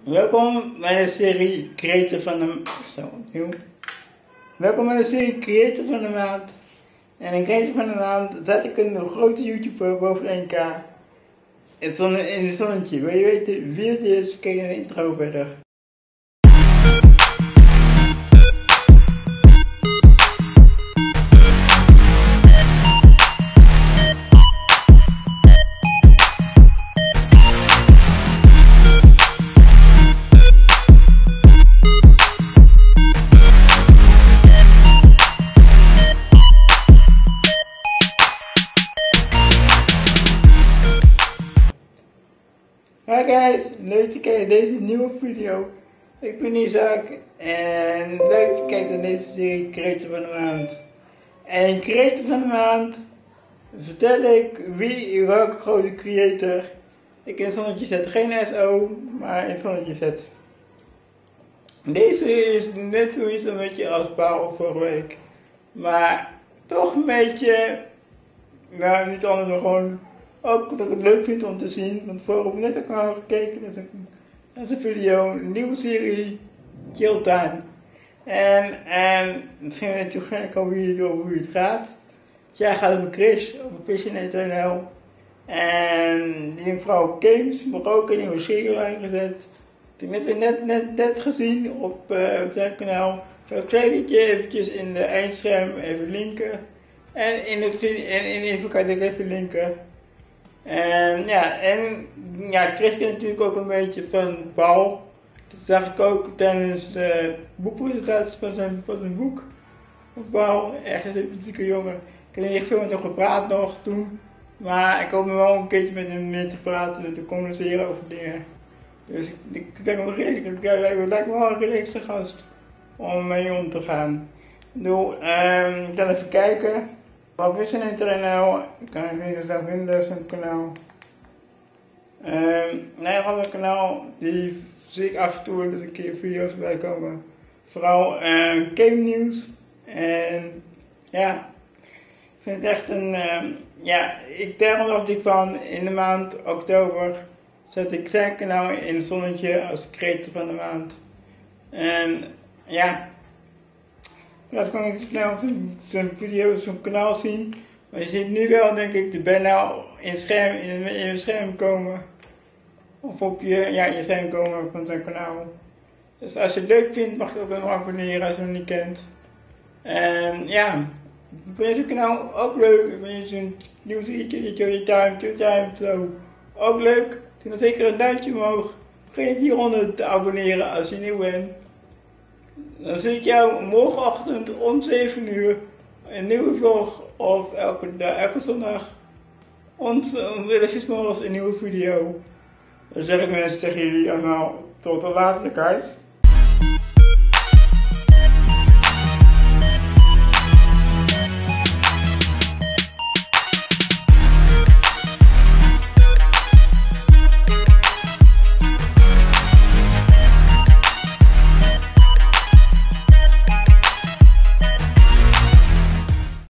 Welkom bij de serie Creator van de Maand. Welkom bij de serie Creator van de Maand. En in Creator van de Maand zet ik een grote YouTuber boven 1K. In het zonnetje. Wil je weten wie het is? Kijk naar de intro verder. Hi guys, leuk dat je kijkt naar deze nieuwe video. Ik ben Isaac en leuk dat je kijkt naar deze serie Creator van de Maand. En in Creator van de Maand vertel ik welke grote creator ik in het zonnetje zet. Geen SO, maar in het zonnetje zet. Deze is net zoiets een beetje als Paul vorige week. Maar toch een beetje, nou niet anders dan gewoon. Ook dat ik het leuk vind om te zien, want vorige heb ik net ook al gekeken naar zijn video, een nieuwe serie, Chill Time. En misschien weet je waarschijnlijk al over wie het gaat. Jij gaat over Chris, over Visionator.nl. En die mevrouw Games, maar ook een nieuwe serie ingezet. Die heb ik net gezien op zijn kanaal. Zal ik zeker eventjes in de eindscherm even linken. En in de info kan ik even linken. En Chris kent natuurlijk ook een beetje van Paul. Dat zag ik ook tijdens de boekpresentatie van zijn boek. Van Paul, echt een sympathieke jongen. Ik heb niet veel met hem gepraat nog toen. Maar ik hoop me wel een keertje met hem mee te praten en te communiceren over dingen. Dus ik denk wel redelijk, het lijkt me wel een relaxte gast om mee om te gaan. Ik ga even kijken. Op Visionator.nl kan ik niet eens daar vinden, zijn kanaal. Op het kanaal die zie ik af en toe dus een keer video's bij komen. Vooral game nieuws. En ja, ik vind het echt ik daarom dacht ik van in de maand oktober zet ik zijn kanaal in het zonnetje als creator van de maand. En ja. Dat kan ik snel zijn video's, zijn kanaal zien. Maar je ziet nu wel, denk ik, de bijna in je scherm komen. Of op je scherm komen van zijn kanaal. Dus als je het leuk vindt, mag je ook nog abonneren als je hem niet kent. En ja, ik vind zijn kanaal ook leuk. Ik vind zo'n nieuw serietje, time, zo. Ook leuk. Doe dan zeker een duimpje omhoog. Vergeet niet hieronder te abonneren als je nieuw bent. Dan zie ik jou morgenochtend om 7 uur een nieuwe vlog of elke zondag om 11 morgens een nieuwe video. Dan zeg ik mensen tegen jullie allemaal tot de later guys.